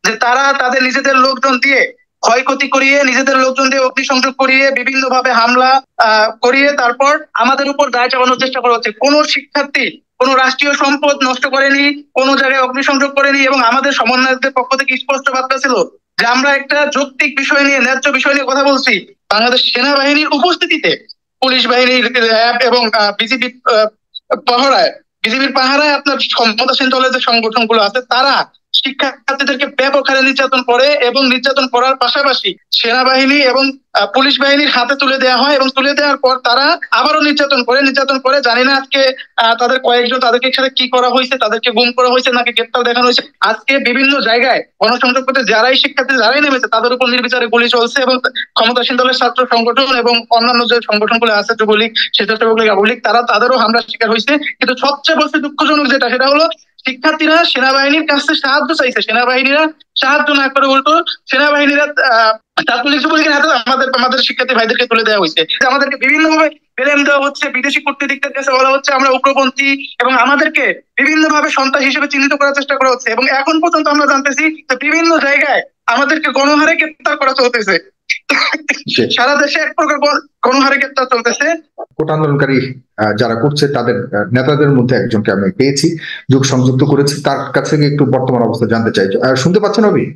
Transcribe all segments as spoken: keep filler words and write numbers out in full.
যে তারা তাদের নিজেদের লোকজন দিয়ে ক্ষয়ক্ষতি করিয়ে, নিজেদের লোকজন দিয়ে অগ্নিসংযোগ করিয়ে, বিভিন্ন ভাবে হামলা আহ করিয়ে তারপর আমাদের উপর দায় চাপানোর চেষ্টা করা হচ্ছে। কোনো শিক্ষার্থী কোনো রাষ্ট্রীয় সম্পদ নষ্ট করেনি, কোনো জায়গায় অগ্নিসংযোগ করেনি, এবং আমাদের সমন্বয়কদের পক্ষ থেকে স্পষ্ট বার্তা ছিল যে আমরা একটা যৌক্তিক বিষয় নিয়ে, ন্যায্য বিষয় নিয়ে কথা বলছি। বাংলাদেশ সেনাবাহিনীর উপস্থিতিতে পুলিশ বাহিনীর, র্যাব এবং বিজিবি পাহারায় বিজিবির পাহারায় আপনার ক্ষমতাসীন দলের যে সংগঠনগুলো আছে তারা শিক্ষার্থীদেরকে ব্যাপক হারে নির্যাতন করে, এবং নির্যাতন করার পাশাপাশি সেনাবাহিনী এবং পুলিশ বাহিনীর হাতে তুলে দেওয়া হয়, এবং তুলে দেওয়ার পর তারা আবারও নির্যাতন করে নির্যাতন করে জানি না আজকে তাদের কয়েকজন, তাদেরকে সাথে কি করা হয়েছে, তাদেরকে গুম করা হয়েছে নাকি গ্রেপ্তার দেখানো হয়েছে। আজকে বিভিন্ন জায়গায় গণসংযোগ করতে যারাই শিক্ষার্থী যারাই নেমেছে তাদের উপর নির্বিচারে গুলি চলছে, এবং ক্ষমতাসীন দলের ছাত্র সংগঠন এবং অন্যান্য যে সংগঠনগুলো আছে, যুবলীগ, স্বেচ্ছাসেবক লীগ, আওয়ামী লীগ, তারা তাদেরও হামলার শিকার হয়েছে। কিন্তু সবচেয়ে বেশি দুঃখজনক যেটা, সেটা হলো শিক্ষার্থীরা সেনাবাহিনীর কাছে সাহায্য চাইছে, সেনাবাহিনীরা সাহায্য না করে উল্টো সেনাবাহিনীরা আহ ছাত্রলীগ যুবলীগের হাতে আমাদের আমাদের শিক্ষার্থী ভাইদেরকে তুলে দেওয়া হয়েছে। আমাদেরকে বিভিন্ন ভাবে বেলেম দেওয়া হচ্ছে, বিদেশি কূটনীতিকদের কাছে বলা হচ্ছে আমরা উগ্রপন্থী, এবং আমাদেরকে বিভিন্ন ভাবে সন্ত্রাস হিসেবে চিহ্নিত করার চেষ্টা করা হচ্ছে। এবং এখন পর্যন্ত আমরা জানতেছি যে বিভিন্ন জায়গায় আমাদেরকে গণহারে গ্রেপ্তার করা চলতেছে, সারা দেশে এক প্রকার গণহারে গ্রেপ্তার চলতেছে। কোটা আন্দোলনকারী যারা করছে তাদের নেতাদের মধ্যে একজনকে আমি পেয়েছি, যোগ সংযুক্ত করেছি, তার কাছ থেকে একটু বর্তমান অবস্থা জানতে চাই। শুনতে পাচ্ছেন অভি?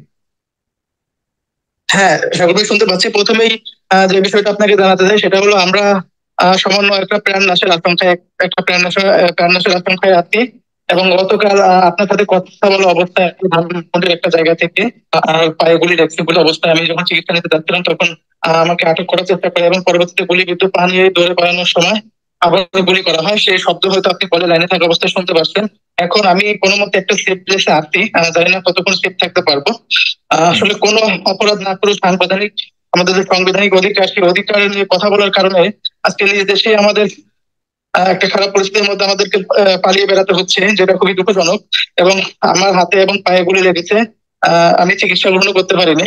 হ্যাঁ, সকলেই শুনতে পাচ্ছি। প্রথমেই যে বিষয়টা আপনাকে জানাতে চাই সেটা হলো আমরা সমন্বয় একটা প্রাণ নাশের আশঙ্কায় একটা প্রাণ নাশের প্রাণ নাশের আশঙ্কায় আছি, এবং গতকাল আপনার সাথে কথা বলা অবস্থায় ধানমন্ডির একটা জায়গা থেকে পায়ে গুলি লাগছে বলে অবস্থায় আমি যখন চিকিৎসা নিতে যাচ্ছিলাম তখন আমাকে আটক করার চেষ্টা করে, এবং পরবর্তীতে গুলি বিদ্যুৎ পানি দৌড়ে পালানোর সময় আবার গুলি করা হয়। সেই শব্দ হয়তো আপনি কলে লাইনে থাকা অবস্থায় শুনতে পাচ্ছেন। এখন আমি কোনো মতে একটা সেফ প্লেসে আছি, জানি না কতক্ষণ সেফ থাকতে পারবো। আসলে কোনো অপরাধ না করে সাংবিধানিক আমাদের যে সাংবিধানিক অধিকার, সেই অধিকার নিয়ে কথা বলার কারণে আজকে নিজ দেশে আমাদের একটা খারাপ পরিস্থিতির মধ্যে আমাদেরকে পালিয়ে বেড়াতে হচ্ছে, যেটা খুবই দুঃখজনক। এবং আমার হাতে এবং পায়ে গুলি লেগেছে, আহ আমি চিকিৎসা গ্রহণ করতে পারিনি।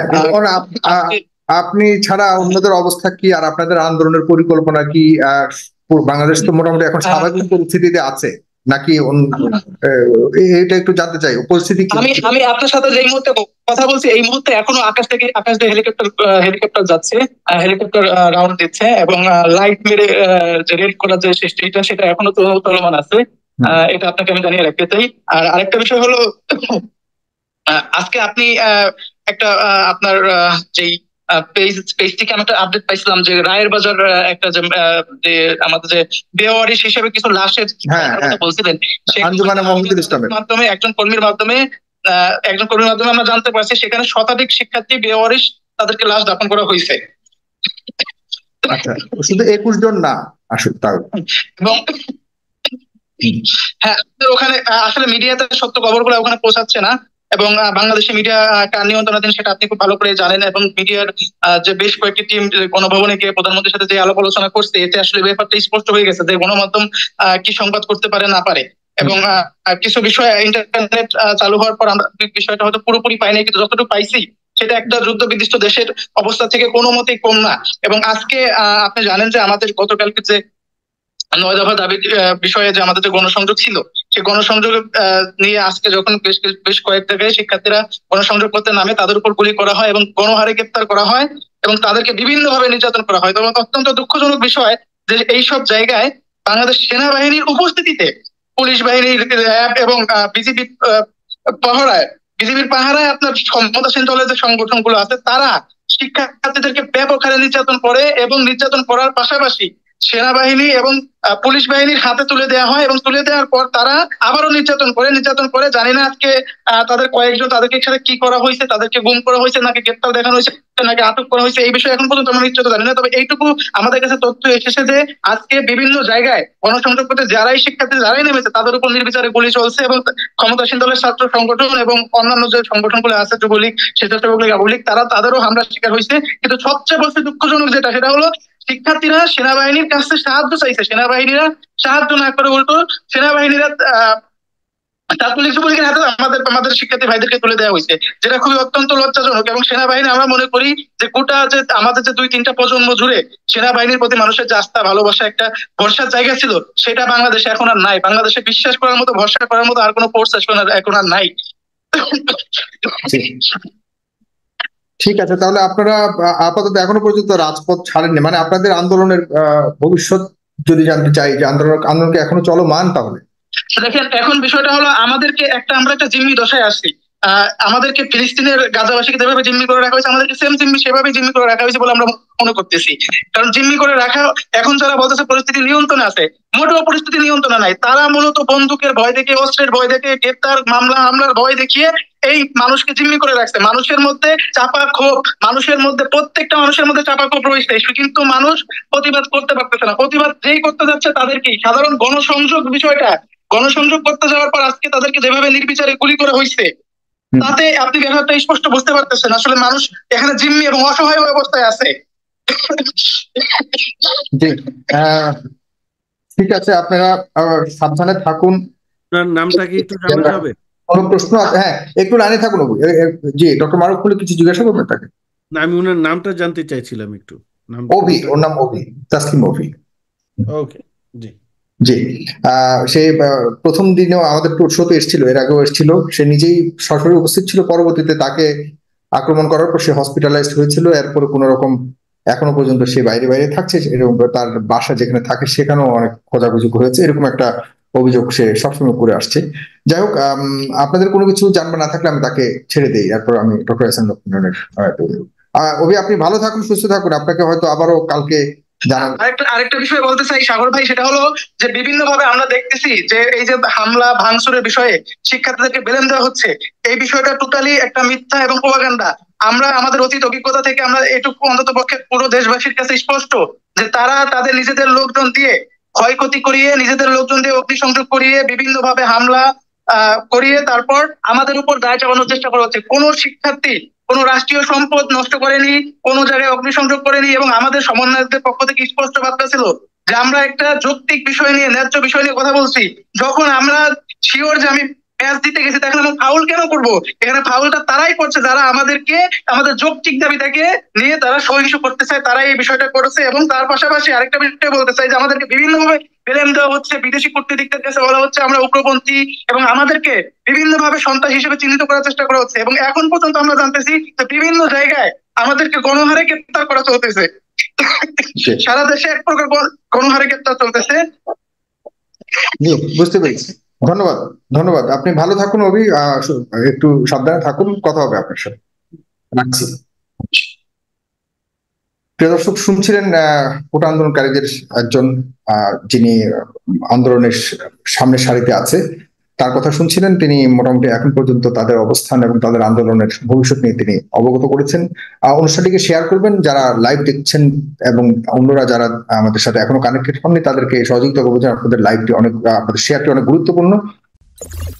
আপনি ছাড়া অন্যদের অবস্থা কি, আর আপনাদের আন্দোলনের পরিকল্পনা কি? আহ বাংলাদেশ তো মোটামুটি এখন স্বাভাবিক পরিস্থিতিতে আছে নাকি? এটা একটু জানতে চাই পরিস্থিতি। আমি আমি আপনার সাথে যে মুহূর্তে কথা বলছি এই মুহূর্তে এখনো আকাশ থেকে আকাশ দিয়ে হেলিকপ্টার হেলিকপ্টার যাচ্ছে, হেলিকপ্টার রাউন্ড দিচ্ছে, এবং লাইট মেরে যে রেড করার যে সৃষ্টিটা সেটা এখনো চলমান আছে। এটা আপনাকে আমি জানিয়ে রাখতে চাই। আর আরেকটা বিষয় হলো, আজকে আপনি একটা আপনার যেই পেজ পেজ থেকে আমি একটা আপডেট পাইছিলাম যে রায়ের বাজার একটা যে আমাদের যে বেওয়ারিশ হিসেবে কিছু লাশের কথা বলছিলেন, মাধ্যমে একজন কর্মীর মাধ্যমে আহ একজন কর্মীর মাধ্যমে আমরা জানতে পারছি সেখানে শতাধিক শিক্ষার্থী বেওয়ারিশ তাদেরকে লাশ দাফন করা হয়েছে। শুধু একুশ জন না আসলে, এবং হ্যাঁ ওখানে আসলে মিডিয়াতে সত্য খবরগুলো ওখানে পৌঁছাচ্ছে না, এবং বাংলাদেশে মিডিয়া কার নিয়ন্ত্রণাধীন সেটা আপনি খুব ভালো করে জানেন। এবং মিডিয়ার যে বেশ কয়েকটি টিম গণভবনে গিয়ে প্রধানমন্ত্রীর সাথে যে আলাপ আলোচনা করছে, এতে আসলে ব্যাপারটা স্পষ্ট হয়ে গেছে যে গণমাধ্যম কি সংবাদ করতে পারে না পারে। এবং কিছু বিষয় ইন্টারনেট চালু হওয়ার পর আমরা বিষয়টা হয়তো পুরোপুরি পাইনি, কিন্তু যতটুকু পাইছি সেটা একটা যুদ্ধ বিধ্বস্ত দেশের অবস্থা থেকে কোনো মতেই কম না। এবং আজকে আপনি জানেন যে আমাদের গতকালকে যে নয় দফা দাবি বিষয়ে যে আমাদের যে গণসংযোগ ছিল, সেই গণসংযোগ নিয়ে আজকে যখন বেশ বেশ কয়েক জায়গায় শিক্ষার্থীরা গণসংযোগ করতে নামে তাদের উপর গুলি করা হয় এবং গণহারে গ্রেপ্তার করা হয়, এবং তাদেরকে বিভিন্ন ভাবে নির্যাতন করা হয়। তবে অত্যন্ত দুঃখজনক বিষয় যে এইসব জায়গায় বাংলাদেশ সেনাবাহিনীর উপস্থিতিতে পুলিশ বাহিনীর, র্যাব এবং বিজিবি পাহারায় বিজিবির পাহারায় আপনার ক্ষমতাসীন দলের যে সংগঠনগুলো আছে তারা শিক্ষার্থীদেরকে ব্যাপক হারে নির্যাতন করে, এবং নির্যাতন করার পাশাপাশি সেনাবাহিনী এবং পুলিশ বাহিনীর হাতে তুলে দেওয়া হয়, এবং তুলে দেওয়ার পর তারা আবারও নির্যাতন করে নির্যাতন করে জানি না আজকে তাদের কয়েকজন, তাদেরকে সাথে কি করা হয়েছে, তাদেরকে গুম করা হয়েছে নাকি গ্রেপ্তার দেখানো হয়েছে নাকি আটক করা হয়েছে, এই বিষয়ে এখন পর্যন্ত আমরা নিশ্চিত জানি না। তবে এইটুকু আমাদের কাছে তথ্য এসেছে যে আজকে বিভিন্ন জায়গায় গণসংযোগ করতে যারাই শিক্ষার্থী যারাই নেমেছে তাদের উপর নির্বিচারে গুলি চলছে, এবং ক্ষমতাসীন দলের ছাত্র সংগঠন এবং অন্যান্য যে সংগঠনগুলো আছে, যুবলীগ, স্বেচ্ছাসেবক লীগ, আওয়ামী লীগ, তারা তাদেরও হামলার শিকার হয়েছে। কিন্তু সবচেয়ে বেশি দুঃখজনক যেটা, সেটা হলো শিক্ষার্থীরা সেনাবাহিনীর কাছে সাহায্য চাইছে, সেনাবাহিনীরা সাহায্য না করে উল্টো সেনাবাহিনীরা আহ ছাত্রলীগ যুবলীগের হাতে আমাদের আমাদের শিক্ষার্থী ভাইদেরকে তুলে দেওয়া হয়েছে, যেটা খুবই অত্যন্ত লজ্জাজনক। এবং সেনাবাহিনী আমরা মনে করি যে গোটা যে আমাদের যে দুই তিনটা প্রজন্ম জুড়ে সেনাবাহিনীর প্রতি মানুষের যে আস্থা, ভালোবাসা, একটা ভরসার জায়গা ছিল, সেটা বাংলাদেশে এখন আর নাই। বাংলাদেশে বিশ্বাস করার মতো, ভরসা করার মতো আর কোনো ফোর্স এখন আর নাই। ঠিক আছে, তাহলে আপনারা আপাতত এখনো পর্যন্ত রাজপথ ছাড়েননি, মানে আপনাদের আন্দোলনের ভবিষ্যৎ যদি জানতে চাই যে আন্দোলন আন্দোলনকে এখনো চলমান, তাহলে দেখেন এখন বিষয়টা হলো আমাদেরকে একটা আমরা একটা জিম্মি দশায় আসছি। আহ আমাদেরকে ফিলিস্তিনের গাজাবাসীকে যেভাবে জিম্মি করে রাখা হয়েছে আমাদেরকে সেম জিম্মি সেভাবে জিম্মি করে রাখা হয়েছে বলে আমরা মনে করতেছি। কারণ জিম্মি করে রাখা, এখন যারা বলতেছে পরিস্থিতি নিয়ন্ত্রণে আছে, মোটেও পরিস্থিতি নিয়ন্ত্রণে নাই। তারা মূলত বন্দুকের ভয় দেখে, অস্ত্রের ভয় দেখে, গ্রেপ্তার মামলা হামলার ভয় দেখিয়ে এই মানুষকে জিম্মি করে রাখছে। মানুষের মধ্যে চাপা ক্ষোভ, মানুষের মধ্যে প্রত্যেকটা মানুষের মধ্যে চাপা ক্ষোভ রয়েছে, কিন্তু মানুষ প্রতিবাদ করতে পারতেছে না। প্রতিবাদ যেই করতে যাচ্ছে তাদেরকেই, সাধারণ গণসংযোগ বিষয়টা গণসংযোগ করতে যাওয়ার পর আজকে তাদেরকে যেভাবে নির্বিচারে গুলি করা হয়েছে, তাতে আপনি ব্যাপারটা স্পষ্ট বুঝতে পারতেছেন আসলে মানুষ এখানে জিম্মি এবং অসহায় অবস্থায় আছে। ঠিক আছে, আপনারা সাবধানে থাকুন। নামটা কি একটু জানতে হবে? কোনো প্রশ্ন আছে? হ্যাঁ, একটু লাইনে থাকুন। জি, ডক্টর মারুফ বলে কিছু জিজ্ঞাসা করবেন তাকে? না, আমি ওনার নামটা জানতে চাইছিলাম একটু। অভি, ওর নাম অভি, তাসলিম অভি। ওকে, জি জি। আহ সে প্রথম দিনেও আমাদের টুর শোতে এসেছিল, এর আগেও এসেছিল। সে নিজেই সরাসরি উপস্থিত ছিল। পরবর্তীতে তাকে আক্রমণ করার পর সে হসপিটালাইজড হয়েছিল। এরপরে কোন রকম এখনো পর্যন্ত সে বাইরে বাইরে থাকছে, এরকম তার বাসা যেখানে থাকে সেখানেও অনেক খোঁজাখুঁজি হয়েছে, এরকম একটা অভিযোগ সে সবসময় করে আসছে। যাই হোক, আপনাদের কোনো কিছু জানবা না থাকলে আমি তাকে ছেড়ে দিই, এরপর আমি ডক্টর এহসান লক্ষ্মণের অভি, আপনি ভালো থাকুন, সুস্থ থাকুন। আপনাকে হয়তো আবারও কালকে আরেকটা আরেকটা বিষয় বলতে চাই সাগর ভাই, সেটা হলো যে বিভিন্ন ভাবে আমরা দেখতেছি যে এই যে হামলা ভাঙচুরের বিষয়ে শিক্ষার্থীদেরকে বেলেন দেওয়া হচ্ছে, এই বিষয়টা টোটালি একটা মিথ্যা এবং প্রপাগান্ডা। আমরা আমাদের অতীত অভিজ্ঞতা থেকে আমরা এটুকু অন্তত পক্ষে পুরো দেশবাসীর কাছে স্পষ্ট যে তারা তাদের নিজেদের লোকজন দিয়ে ক্ষয়ক্ষতি করিয়ে, নিজেদের লোকজন দিয়ে অগ্নিসংযোগ করিয়ে, বিভিন্ন ভাবে হামলা আহ করিয়ে তারপর আমাদের উপর দায় চাপানোর চেষ্টা করা হচ্ছে। কোন শিক্ষার্থী কোন রাষ্ট্রীয় সম্পদ নষ্ট করেনি, কোন জায়গায় অগ্নিসংযোগ করেনি, এবং আমাদের সমন্বয়কদের পক্ষ থেকে স্পষ্ট বার্তা ছিল যে আমরা একটা যৌক্তিক বিষয় নিয়ে, ন্যায্য বিষয় নিয়ে কথা বলছি। যখন আমরা শিওর যে আমি ম্যাচ দিতে গেছি, তখন আমরা ফাউল কেন করবো? এখানে ফাউলটা তারাই করছে যারা আমাদেরকে আমাদের যৌক্তিক দাবিটাকে নিয়ে তারা সহিংস করতে চায়, তারাই এই বিষয়টা করেছে। এবং তার পাশাপাশি আরেকটা বিষয় বলতে চাই যে আমাদেরকে বিভিন্ন ভাবে বেলেন দেওয়া হচ্ছে, বিদেশি কূটনীতিকদের কাছে বলা হচ্ছে আমরা উগ্রপন্থী, এবং আমাদেরকে বিভিন্ন ভাবে সন্ত্রাস হিসেবে চিহ্নিত করার চেষ্টা করা হচ্ছে। এবং এখন পর্যন্ত আমরা জানতেছি যে বিভিন্ন জায়গায় আমাদেরকে গণহারে গ্রেপ্তার করা চলতেছে, সারা দেশে এক প্রকার গণহারে গ্রেপ্তার চলতেছে। বুঝতে পেরেছি, ধন্যবাদ ধন্যবাদ। আপনি ভালো থাকুন অভি, একটু সাবধানে থাকুন, কথা হবে আপনার সাথে, রাখছি। প্রিয় দর্শক, শুনছিলেন কোটা আন্দোলনকারীদের একজন, যিনি আন্দোলনের সামনের সারিতে আছে, তার কথা শুনছিলেন। তিনি মোটামুটি এখন পর্যন্ত তাদের অবস্থান এবং তাদের আন্দোলনের ভবিষ্যৎ নিয়ে তিনি অবগত করেছেন। অনুষ্ঠানটিকে শেয়ার করবেন, যারা লাইভ দেখছেন এবং অন্যরা যারা আমাদের সাথে এখনো কানেক্টেড হননি তাদেরকে সহযোগিতা করবেন। আপনাদের লাইভটি অনেক, আপনাদের শেয়ারটি অনেক গুরুত্বপূর্ণ।